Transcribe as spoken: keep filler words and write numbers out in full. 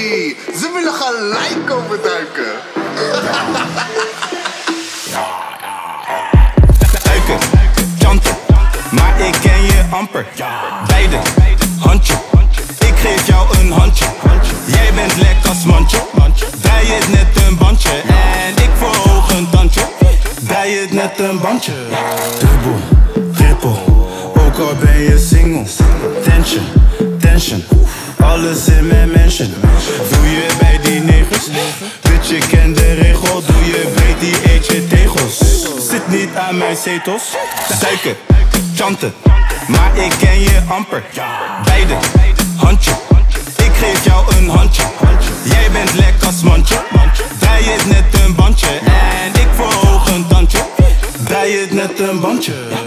Hey, ze willen gelijk komen duiken. Duiken, chanten, maar ik ken je amper. Beide, handje, ik geef jou een handje. Jij bent lek als mandje, bij het net een bandje. En ik verhoog een tandje, bij het net een bandje. Dubbel, triple, ook al ben je single. Tension, tension, alles in mijn mansion. Doe je bij die negers, bitch je kent de regel. Doe je breed die eet je tegels. Zit niet aan mijn zetels. Duiken, chanten, maar ik ken je amper. Beide, handje, ik geef jou een handje. Jij bent lek als mandje, bij het net een bandje. En ik verhoog een tandje, bij het net een bandje.